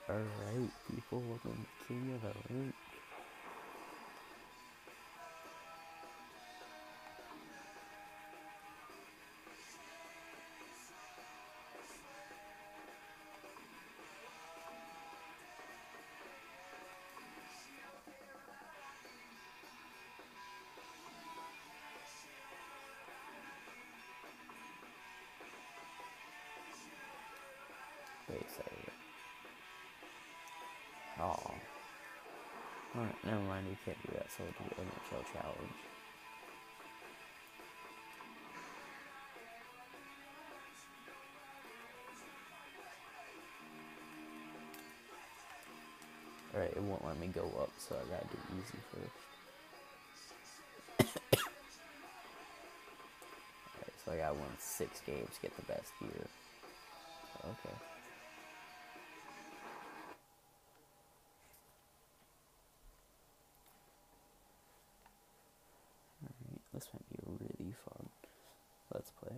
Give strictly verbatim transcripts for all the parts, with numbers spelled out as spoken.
Alright, people, welcome to King of the Rink. Wait a second. Oh. Alright, never mind, you can't do that, so we'll do N H L challenge. Alright, it won't let me go up, so I gotta do easy first. Alright, so I gotta win six games to get the best gear. Okay. Alright, this might be really fun. Let's play.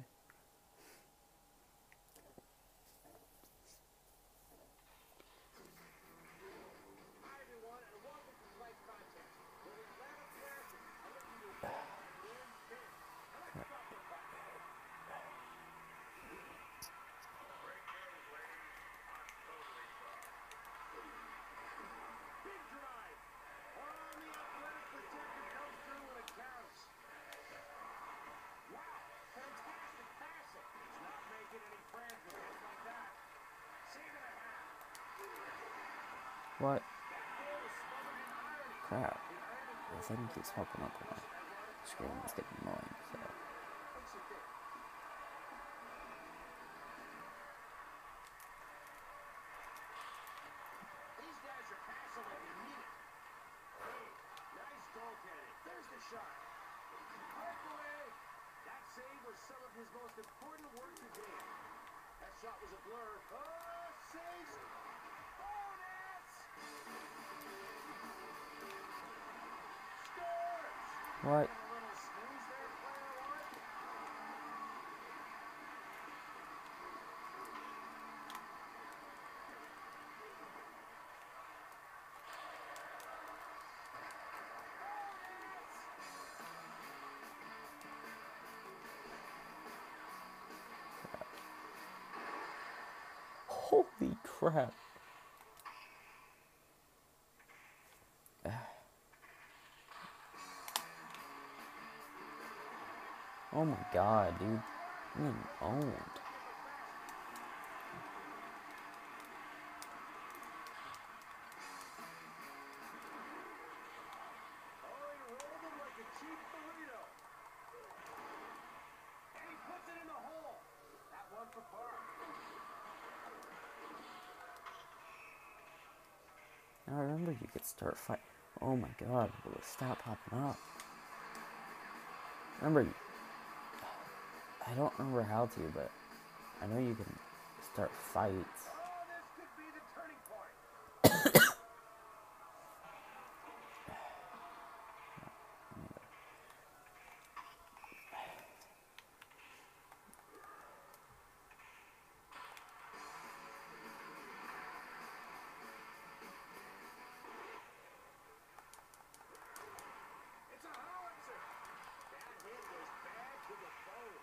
What? Crap. The thing keeps popping up on my screen. It's getting annoying, so. These guys are passing like they need it. Hey, nice goaltending. There's the shot. Breakaway. That save was some of his most important work today. That shot was a blur. Oh, saves. Bonus. Scores. What? A little snooze there, player one. Holy crap. Oh my god, dude. I'm getting owned. Oh, he rolled him like a cheap burrito. And he puts it in the hole. That one for par. Now I remember you could start fight. Oh my god, will it stop popping up? Remember, I don't remember how to, but I know you can start fights. Oh, this could be the turning point. It's a howitzer. That hit was bad to the bone.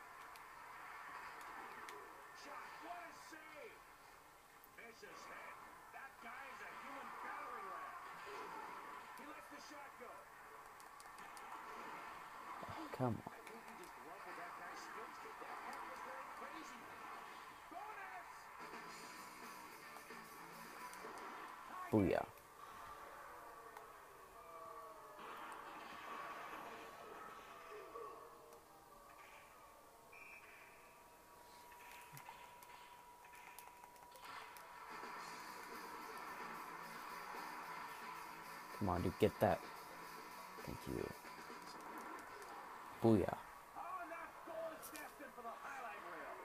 Shot, what a save. Vicious hit. That guy is a human battering ram. He lets the shot go. Oh, come on. I think he just rumbled that guy's skills. That puck was very crazy. Bonus! Booyah. Come on, dude, get that. Thank you. Booyah. Oh, and that goal is destined for the highlight reel.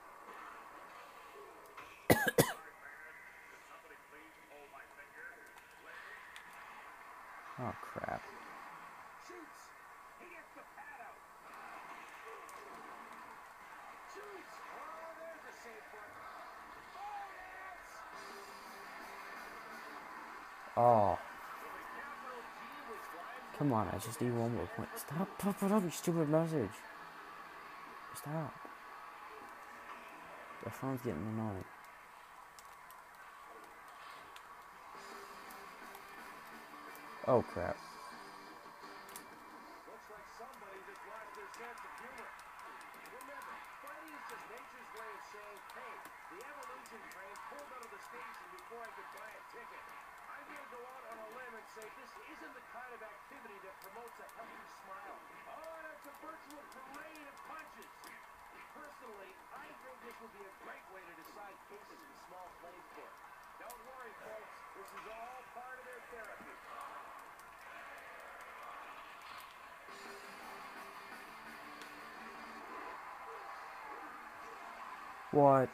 Oh, crap. Shoots. He gets the pad out. Shoots. Oh, there's a save point. Bonus! Oh. Come on, I just need one more point. Stop popping up, you stupid message. Stop. The phone's getting annoying. Oh crap. Looks like somebody just lost their sense of humor. Remember, fighting is just nature's way of saying, hey, the evolution train pulled out of the station before I could buy a ticket. I'm going to go out on a limb and say this isn't the kind of activity that promotes a healthy smile. Oh, and it's a virtual parade of punches. Personally, I think this would be a great way to decide cases in small claims court. Don't worry, folks. This is all part of their therapy. What?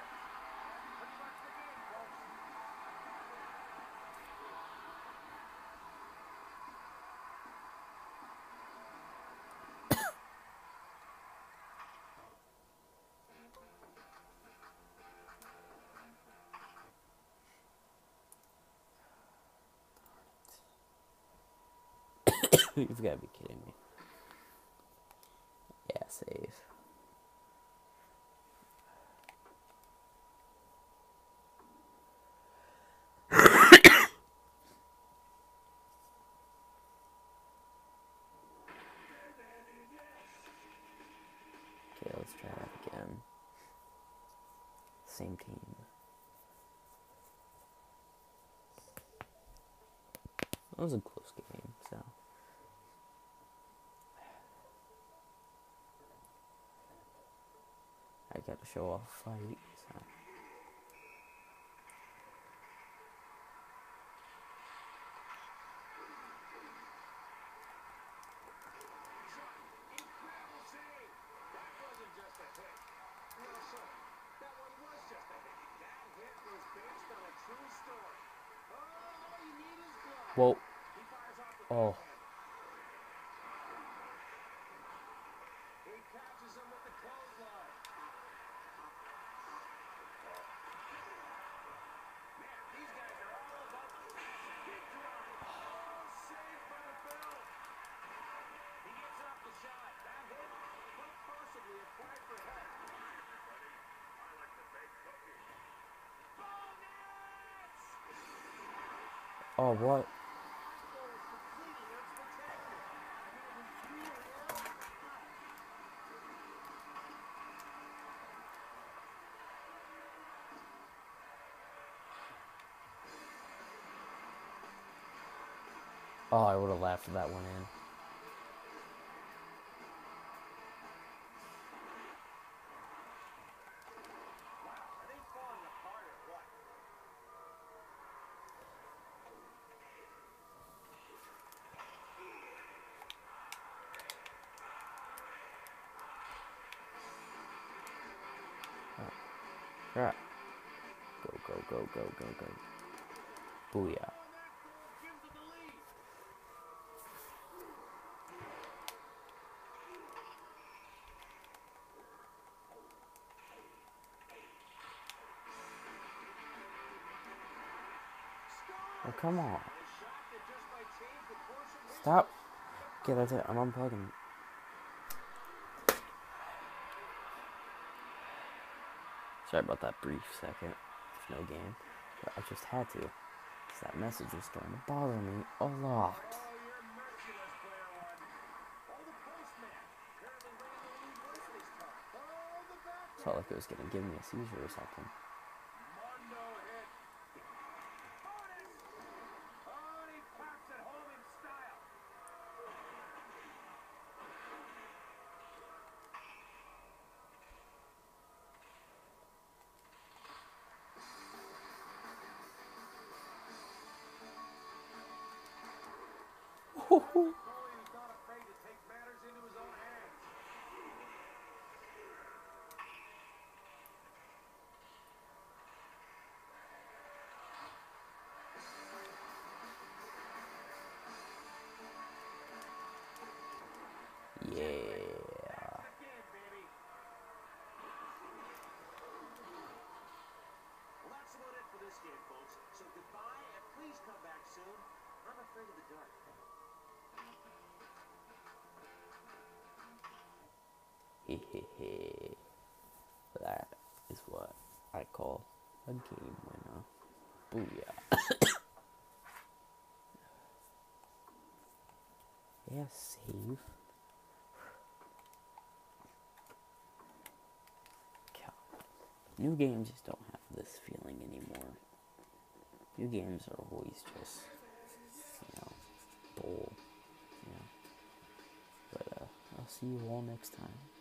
You've got to be kidding me. Yeah, save. Okay, let's try that again. Same team. That was a close game, so. I got to show off a fight, so. Incredible save. That wasn't just a hit. No, sir. That one was just a hit. That hit was based on a true story. Oh, all you need is glove. Whoa. He fires off the Oh. backhand. He catches him with the clothesline. Man, these guys are all about the big drive. Oh, saved by the bell. He gets off the shot. That hit could possibly have cried for help. Everybody, I like to bake cookies. Bonus! Oh, what? That was completely unspectacular. And it was through the air. Oh, I would have laughed if that went in. Wow, are they falling apart or what? Crap. Go, go, go, go, go, go. Booyah. Oh, and that goal gives them the lead. Oh, come on. A shot that just might change the course of history. Stop. Okay, that's it. I'm unplugging. Sorry about that brief second. There's no game. But I just had to. Because that message was starting to bother me a lot. Oh, you're merciless, player one. Oh, the postman. Apparently ran the lead once this time. Oh, the back. Felt like it was going to give me a seizure or something. Mondo hit. Bonus. Oh, and he pops it home in style. Goalie who's not afraid to take matters into his own hands. Yeah. Again, baby. Well, that's about it for this game, folks. So goodbye, and please come back soon. afraid of the dark. Hehehe. That is what I call a game winner. Booyah. Yeah, save. New games just don't have this feeling anymore. New games are always just, you know, bull. You know. But uh, I'll see you all next time.